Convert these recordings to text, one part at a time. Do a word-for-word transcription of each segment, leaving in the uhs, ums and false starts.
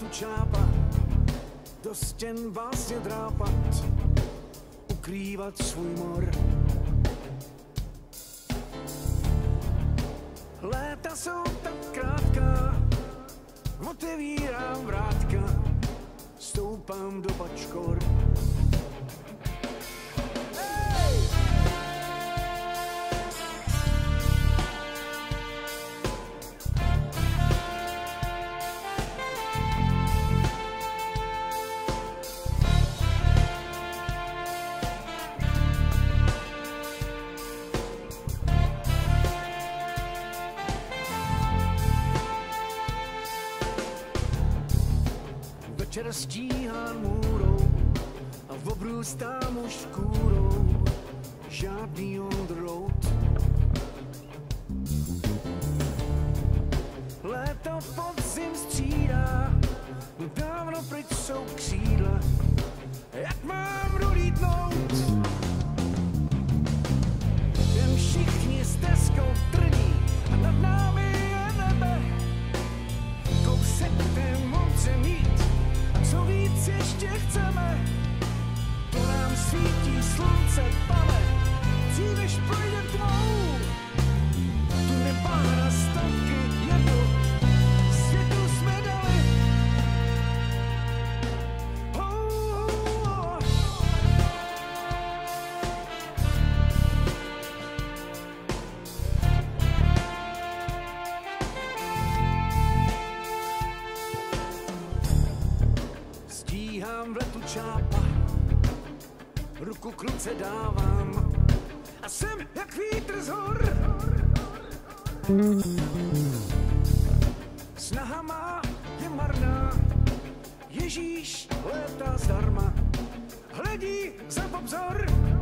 čápat, do stěn básně drápat, ukrývat svůj mor. Léta jsou tak krátká, otevírám vrátka, stoupám do bačkor. Večer stíhán můrou a obrůstám už kůrou, žádný odrout. Léto podzim střídá, no dávno pryč jsou křídla, jak mám dolítnout? Jen všichni stezkou trní a nad námi je nebe, kousek té moudře mít. Co víc ještě chceme, to nám svítí slunce, pane, dřív než projde tmou. Tu nepára stavky jednu, světu jsme dali. Oh, oh, oh. Stíhám v letu čápa, ruku k ruce dávám a jsem jak vítr z hor. Snaha má je marná, Ježíš létá zdarma, hledí za obzor.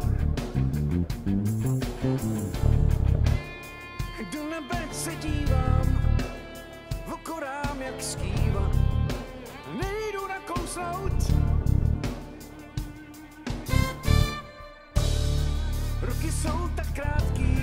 Do nebe se dívám, okorám jak skýva, nejdu nakousnout. Ruky jsou tak krátký,